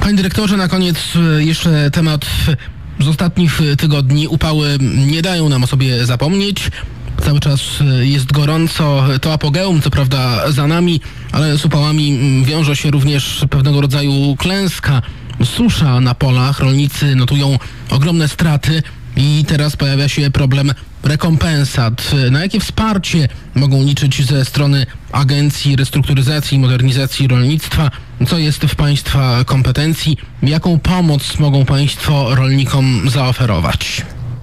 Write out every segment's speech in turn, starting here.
Panie dyrektorze, na koniec jeszcze temat z ostatnich tygodni. Upały nie dają nam o sobie zapomnieć. Cały czas jest gorąco. To apogeum, co prawda, za nami, ale z upałami wiąże się również pewnego rodzaju klęska. Susza na polach. Rolnicy notują ogromne straty i teraz pojawia się problem rekompensat. Na jakie wsparcie mogą liczyć ze strony Agencji Restrukturyzacji i Modernizacji Rolnictwa? Co jest w Państwa kompetencji? Jaką pomoc mogą Państwo rolnikom zaoferować?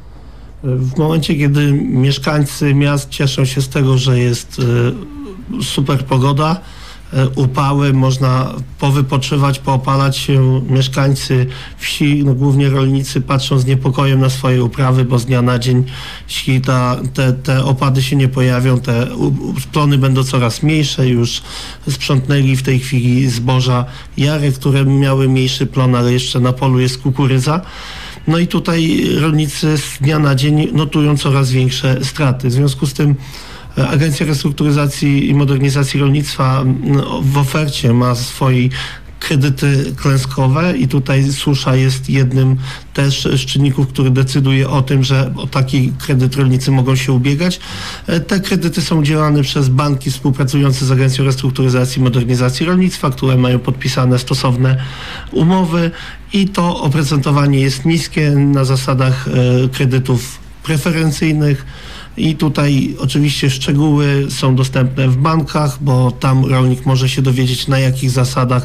W momencie, kiedy mieszkańcy miast cieszą się z tego, że jest super pogoda, upały, można powypoczywać, poopalać się. Mieszkańcy wsi, głównie rolnicy, patrzą z niepokojem na swoje uprawy, bo z dnia na dzień, jeśli te opady się nie pojawią, te plony będą coraz mniejsze. Już sprzątnęli w tej chwili zboża jary, które miały mniejszy plon, ale jeszcze na polu jest kukurydza. No i tutaj rolnicy z dnia na dzień notują coraz większe straty. W związku z tym Agencja Restrukturyzacji i Modernizacji Rolnictwa w ofercie ma swoje kredyty klęskowe i tutaj susza jest jednym też z czynników, który decyduje o tym, że o taki kredyt rolnicy mogą się ubiegać. Te kredyty są udzielane przez banki współpracujące z Agencją Restrukturyzacji i Modernizacji Rolnictwa, które mają podpisane stosowne umowy i to oprocentowanie jest niskie na zasadach kredytów preferencyjnych. I tutaj oczywiście szczegóły są dostępne w bankach, bo tam rolnik może się dowiedzieć, na jakich zasadach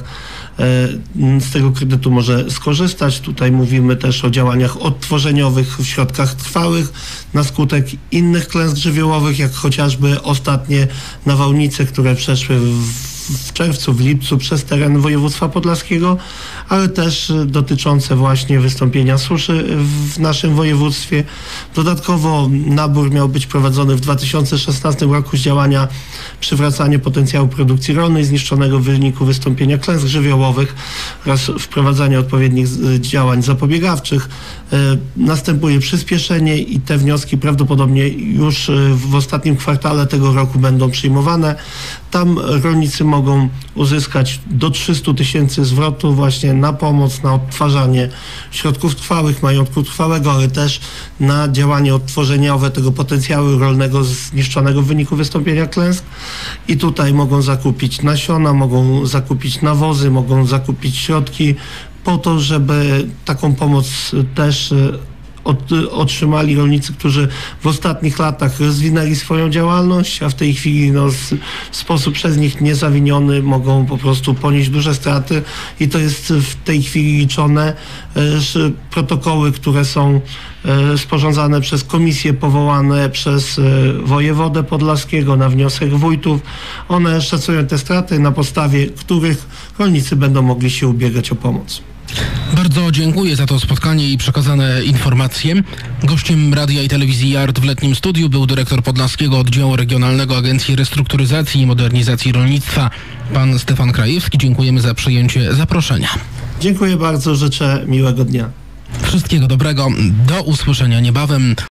z tego kredytu może skorzystać. Tutaj mówimy też o działaniach odtworzeniowych w środkach trwałych na skutek innych klęsk żywiołowych, jak chociażby ostatnie nawałnice, które przeszły w czerwcu, w lipcu przez teren województwa podlaskiego, ale też dotyczące właśnie wystąpienia suszy w naszym województwie. Dodatkowo nabór miał być prowadzony w 2016 roku z działania przywracanie potencjału produkcji rolnej zniszczonego w wyniku wystąpienia klęsk żywiołowych oraz wprowadzanie odpowiednich działań zapobiegawczych. Następuje przyspieszenie i te wnioski prawdopodobnie już w ostatnim kwartale tego roku będą przyjmowane. Tam rolnicy mogą uzyskać do 300 000 zwrotu właśnie na pomoc, na odtwarzanie środków trwałych, majątku trwałego, ale też na działanie odtworzeniowe tego potencjału rolnego zniszczonego w wyniku wystąpienia klęsk. I tutaj mogą zakupić nasiona, mogą zakupić nawozy, mogą zakupić środki po to, żeby taką pomoc też otrzymali rolnicy, którzy w ostatnich latach rozwinęli swoją działalność, a w tej chwili w sposób przez nich niezawiniony mogą po prostu ponieść duże straty i to jest w tej chwili liczone, że protokoły, które są sporządzane przez komisje powołane przez wojewodę podlaskiego na wniosek wójtów, one szacują te straty, na podstawie których rolnicy będą mogli się ubiegać o pomoc. Bardzo dziękuję za to spotkanie i przekazane informacje. Gościem Radia i Telewizji JARD w letnim studiu był dyrektor Podlaskiego Oddziału Regionalnego Agencji Restrukturyzacji i Modernizacji Rolnictwa, pan Stefan Krajewski. Dziękujemy za przyjęcie zaproszenia. Dziękuję bardzo, życzę miłego dnia. Wszystkiego dobrego, do usłyszenia niebawem.